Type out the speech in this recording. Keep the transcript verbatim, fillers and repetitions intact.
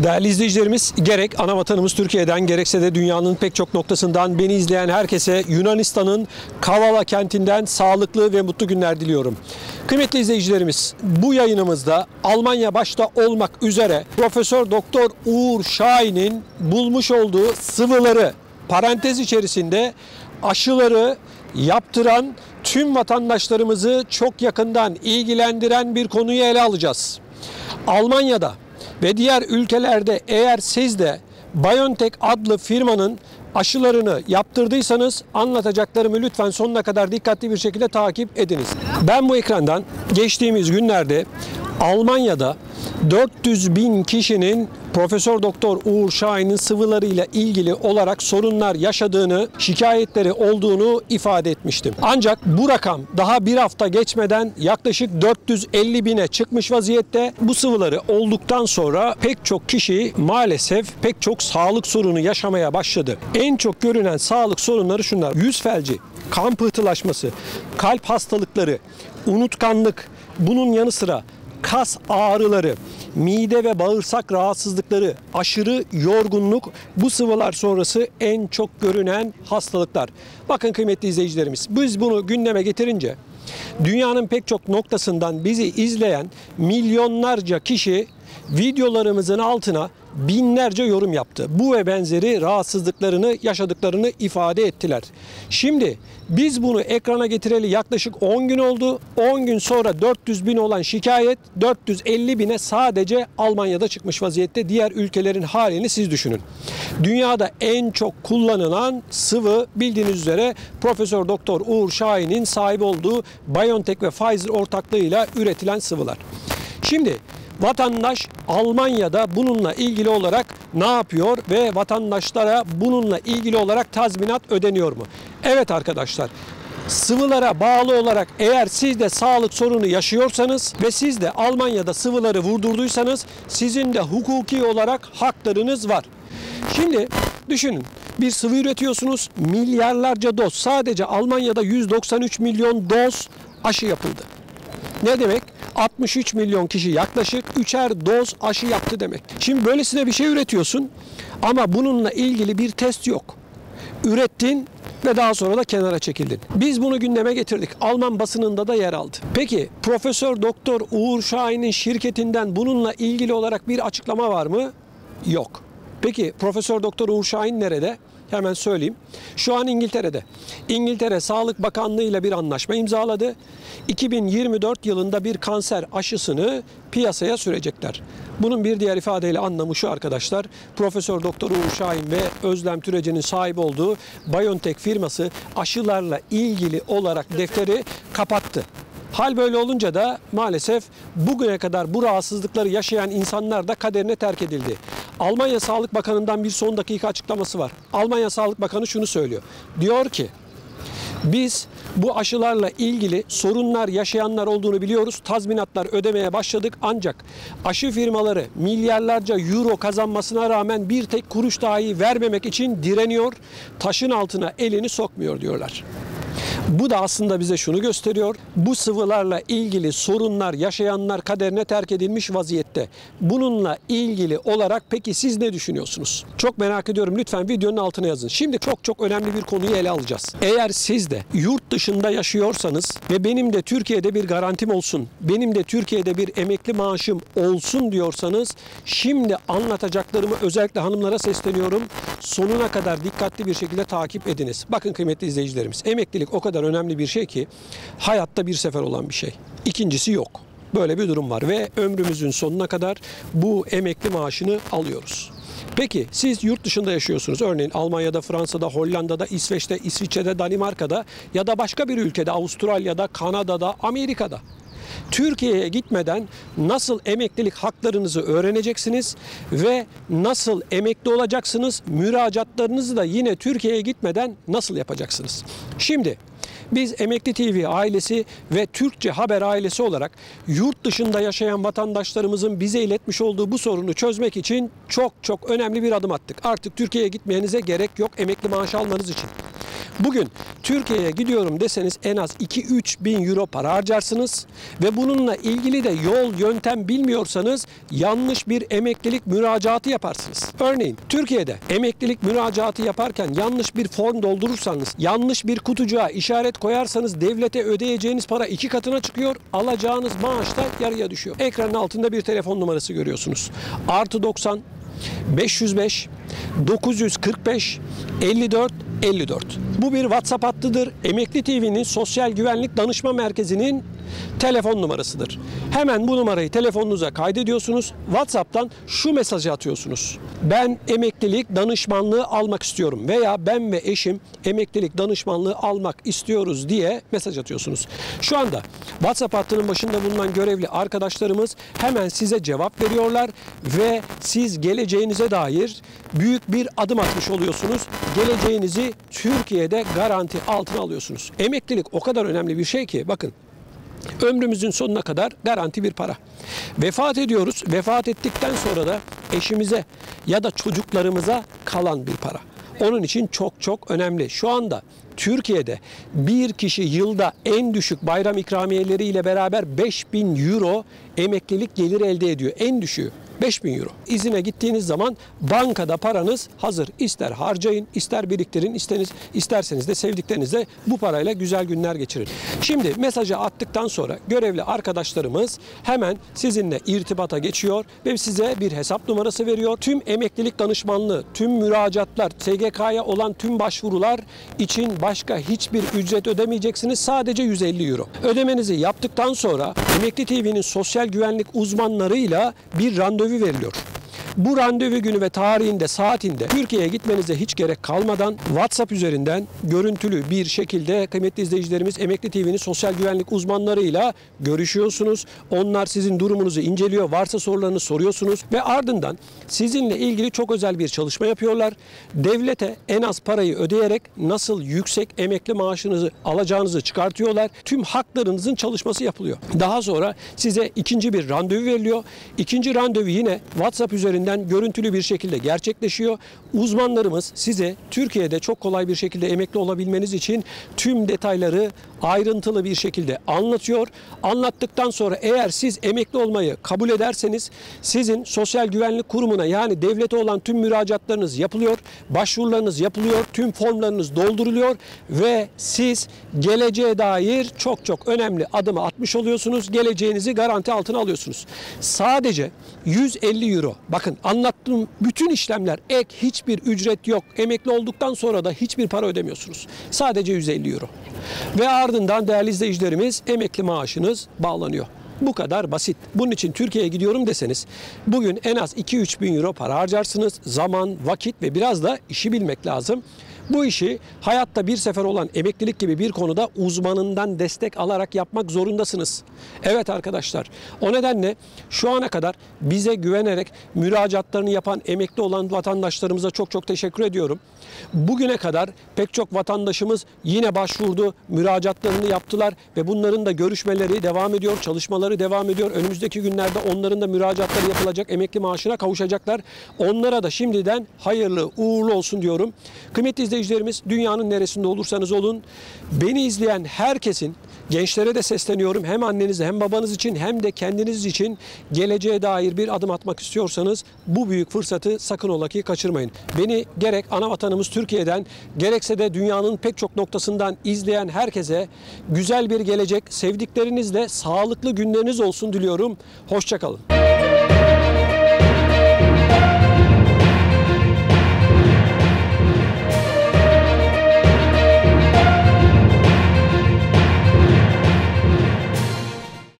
Değerli izleyicilerimiz, gerek ana vatanımız Türkiye'den gerekse de dünyanın pek çok noktasından beni izleyen herkese Yunanistan'ın Kavala kentinden sağlıklı ve mutlu günler diliyorum. Kıymetli izleyicilerimiz, bu yayınımızda Almanya başta olmak üzere Profesör Doktor Uğur Şahin'in bulmuş olduğu sıvıları, parantez içerisinde aşıları yaptıran tüm vatandaşlarımızı çok yakından ilgilendiren bir konuyu ele alacağız. Almanya'da ve diğer ülkelerde eğer siz de BioNTech adlı firmanın aşılarını yaptırdıysanız anlatacaklarımı lütfen sonuna kadar dikkatli bir şekilde takip ediniz. Ben bu ekrandan geçtiğimiz günlerde Almanya'da dört yüz bin kişinin Profesör Doktor Uğur Şahin'in sıvılarıyla ilgili olarak sorunlar yaşadığını, şikayetleri olduğunu ifade etmiştim. Ancak bu rakam daha bir hafta geçmeden yaklaşık dört yüz elli bine çıkmış vaziyette. Bu sıvıları olduktan sonra pek çok kişi maalesef pek çok sağlık sorunu yaşamaya başladı. En çok görünen sağlık sorunları şunlar: yüz felci, kan pıhtılaşması, kalp hastalıkları, unutkanlık, bunun yanı sıra kas ağrıları, mide ve bağırsak rahatsızlıkları, aşırı yorgunluk bu sıvılar sonrası en çok görünen hastalıklar. Bakın kıymetli izleyicilerimiz, biz bunu gündeme getirince dünyanın pek çok noktasından bizi izleyen milyonlarca kişi videolarımızın altına binlerce yorum yaptı. Bu ve benzeri rahatsızlıklarını yaşadıklarını ifade ettiler. Şimdi biz bunu ekrana getireli yaklaşık on gün oldu. on gün sonra dört yüz bin olan şikayet dört yüz elli bine sadece Almanya'da çıkmış vaziyette. Diğer ülkelerin halini siz düşünün. Dünyada en çok kullanılan sıvı bildiğiniz üzere Profesör Doktor Uğur Şahin'in sahibi olduğu BioNTech ve Pfizer ortaklığıyla üretilen sıvılar. Şimdi vatandaş Almanya'da bununla ilgili olarak ne yapıyor ve vatandaşlara bununla ilgili olarak tazminat ödeniyor mu? Evet arkadaşlar, sıvılara bağlı olarak eğer siz de sağlık sorunu yaşıyorsanız ve siz de Almanya'da sıvıları vurdurduysanız sizin de hukuki olarak haklarınız var. Şimdi düşünün, bir sıvı üretiyorsunuz, milyarlarca doz, sadece Almanya'da yüz doksan üç milyon doz aşı yapıldı. Ne demek? altmış üç milyon kişi yaklaşık üçer doz aşı yaptı demek. Şimdi böylesine bir şey üretiyorsun ama bununla ilgili bir test yok. Ürettin ve daha sonra da kenara çekildin. Biz bunu gündeme getirdik. Alman basınında da yer aldı. Peki Profesör Doktor Uğur Şahin'in şirketinden bununla ilgili olarak bir açıklama var mı? Yok. Peki Profesör Doktor Uğur Şahin nerede? Hemen söyleyeyim. Şu an İngiltere'de. İngiltere Sağlık Bakanlığı ile bir anlaşma imzaladı. iki bin yirmi dört yılında bir kanser aşısını piyasaya sürecekler. Bunun bir diğer ifadeyle anlamı şu arkadaşlar: Profesör Doktor Uğur Şahin ve Özlem Türeci'nin sahip olduğu BioNTech firması aşılarla ilgili olarak defteri kapattı. Hal böyle olunca da maalesef bugüne kadar bu rahatsızlıkları yaşayan insanlar da kaderine terk edildi. Almanya Sağlık Bakanı'ndan bir son dakika açıklaması var. Almanya Sağlık Bakanı şunu söylüyor. Diyor ki, biz bu aşılarla ilgili sorunlar yaşayanlar olduğunu biliyoruz. Tazminatlar ödemeye başladık ancak aşı firmaları milyarlarca euro kazanmasına rağmen bir tek kuruş dahi vermemek için direniyor. Taşın altına elini sokmuyor diyorlar. Bu da aslında bize şunu gösteriyor: bu sıvılarla ilgili sorunlar yaşayanlar kaderine terk edilmiş vaziyette. Bununla ilgili olarak peki siz ne düşünüyorsunuz? Çok merak ediyorum. Lütfen videonun altına yazın. Şimdi çok çok önemli bir konuyu ele alacağız. Eğer siz de yurt dışında yaşıyorsanız ve benim de Türkiye'de bir garantim olsun, benim de Türkiye'de bir emekli maaşım olsun diyorsanız, şimdi anlatacaklarımı özellikle hanımlara sesleniyorum. Sonuna kadar dikkatli bir şekilde takip ediniz. Bakın kıymetli izleyicilerimiz, emeklilik o kadar önemli bir şey ki hayatta bir sefer olan bir şey. İkincisi yok. Böyle bir durum var ve ömrümüzün sonuna kadar bu emekli maaşını alıyoruz. Peki siz yurt dışında yaşıyorsunuz. Örneğin Almanya'da, Fransa'da, Hollanda'da, İsveç'te, İsviçre'de, Danimarka'da ya da başka bir ülkede, Avustralya'da, Kanada'da, Amerika'da. Türkiye'ye gitmeden nasıl emeklilik haklarınızı öğreneceksiniz ve nasıl emekli olacaksınız? Müracaatlarınızı da yine Türkiye'ye gitmeden nasıl yapacaksınız? Şimdi biz Emekli T V ailesi ve Türkçe Haber ailesi olarak yurt dışında yaşayan vatandaşlarımızın bize iletmiş olduğu bu sorunu çözmek için çok çok önemli bir adım attık. Artık Türkiye'ye gitmenize gerek yok emekli maaşı almanız için. Bugün Türkiye'ye gidiyorum deseniz en az iki üç bin euro para harcarsınız ve bununla ilgili de yol, yöntem bilmiyorsanız yanlış bir emeklilik müracaatı yaparsınız. Örneğin Türkiye'de emeklilik müracaatı yaparken yanlış bir form doldurursanız, yanlış bir kutucuğa işaret koyarsanız devlete ödeyeceğiniz para iki katına çıkıyor, alacağınız maaş da yarıya düşüyor. Ekranın altında bir telefon numarası görüyorsunuz. Artı doksan beş yüz beş dokuz yüz kırk beş elli dört elli dört. Bu bir WhatsApp hattıdır. Emekli T V'nin Sosyal Güvenlik Danışma Merkezi'nin telefon numarasıdır. Hemen bu numarayı telefonunuza kaydediyorsunuz. WhatsApp'tan şu mesajı atıyorsunuz. Ben emeklilik danışmanlığı almak istiyorum veya ben ve eşim emeklilik danışmanlığı almak istiyoruz diye mesaj atıyorsunuz. Şu anda WhatsApp hattının başında bulunan görevli arkadaşlarımız hemen size cevap veriyorlar ve siz geleceğinize dair büyük bir adım atmış oluyorsunuz. Geleceğinizi Türkiye'de garanti altına alıyorsunuz. Emeklilik o kadar önemli bir şey ki bakın. Ömrümüzün sonuna kadar garanti bir para. Vefat ediyoruz. Vefat ettikten sonra da eşimize ya da çocuklarımıza kalan bir para. Onun için çok çok önemli. Şu anda Türkiye'de bir kişi yılda en düşük bayram ikramiyeleri ile beraber beş bin euro emeklilik geliri elde ediyor. En düşüğü beş bin euro. İzine gittiğiniz zaman bankada paranız hazır. İster harcayın, ister biriktirin, isteriniz, isterseniz de sevdiklerinizle bu parayla güzel günler geçirin. Şimdi mesajı attıktan sonra görevli arkadaşlarımız hemen sizinle irtibata geçiyor ve size bir hesap numarası veriyor. Tüm emeklilik danışmanlığı, tüm müracaatlar, S G K'ya olan tüm başvurular için başka hiçbir ücret ödemeyeceksiniz. Sadece yüz elli euro. Ödemenizi yaptıktan sonra Emekli T V'nin sosyal güvenlik uzmanlarıyla bir randevu veriliyor. Bu randevu günü ve tarihinde, saatinde Türkiye'ye gitmenize hiç gerek kalmadan WhatsApp üzerinden görüntülü bir şekilde kıymetli izleyicilerimiz Emekli T V'nin sosyal güvenlik uzmanlarıyla görüşüyorsunuz. Onlar sizin durumunuzu inceliyor. Varsa sorularını soruyorsunuz ve ardından sizinle ilgili çok özel bir çalışma yapıyorlar. Devlete en az parayı ödeyerek nasıl yüksek emekli maaşınızı alacağınızı çıkartıyorlar. Tüm haklarınızın çalışması yapılıyor. Daha sonra size ikinci bir randevu veriliyor. İkinci randevu yine WhatsApp üzerinden görüntülü bir şekilde gerçekleşiyor. Uzmanlarımız size Türkiye'de çok kolay bir şekilde emekli olabilmeniz için tüm detayları ayrıntılı bir şekilde anlatıyor. Anlattıktan sonra eğer siz emekli olmayı kabul ederseniz sizin Sosyal Güvenlik Kurumu'na yani devlete olan tüm müracaatlarınız yapılıyor, başvurularınız yapılıyor, tüm formlarınız dolduruluyor ve siz geleceğe dair çok çok önemli adımı atmış oluyorsunuz. Geleceğinizi garanti altına alıyorsunuz. Sadece yüz elli euro. Bakın anlattığım bütün işlemler ek, hiçbir ücret yok. Emekli olduktan sonra da hiçbir para ödemiyorsunuz. Sadece yüz elli euro. Ve ardından değerli izleyicilerimiz emekli maaşınız bağlanıyor. Bu kadar basit. Bunun için Türkiye'ye gidiyorum deseniz bugün en az iki üç bin euro para harcarsınız. Zaman, vakit ve biraz da işi bilmek lazım. Bu işi hayatta bir sefer olan emeklilik gibi bir konuda uzmanından destek alarak yapmak zorundasınız. Evet arkadaşlar, o nedenle şu ana kadar bize güvenerek müracaatlarını yapan emekli olan vatandaşlarımıza çok çok teşekkür ediyorum. Bugüne kadar pek çok vatandaşımız yine başvurdu, müracaatlarını yaptılar ve bunların da görüşmeleri devam ediyor, çalışmaları devam ediyor. Önümüzdeki günlerde onların da müracaatları yapılacak, emekli maaşına kavuşacaklar. Onlara da şimdiden hayırlı uğurlu olsun diyorum. Kıymetli izleyicilerimiz, dünyanın neresinde olursanız olun, beni izleyen herkesin, gençlere de sesleniyorum, hem annenize hem babanız için hem de kendiniz için geleceğe dair bir adım atmak istiyorsanız bu büyük fırsatı sakın ola ki kaçırmayın. Beni gerek ana vatanımız Türkiye'den gerekse de dünyanın pek çok noktasından izleyen herkese güzel bir gelecek, sevdiklerinizle sağlıklı günleriniz olsun diliyorum. Hoşça kalın.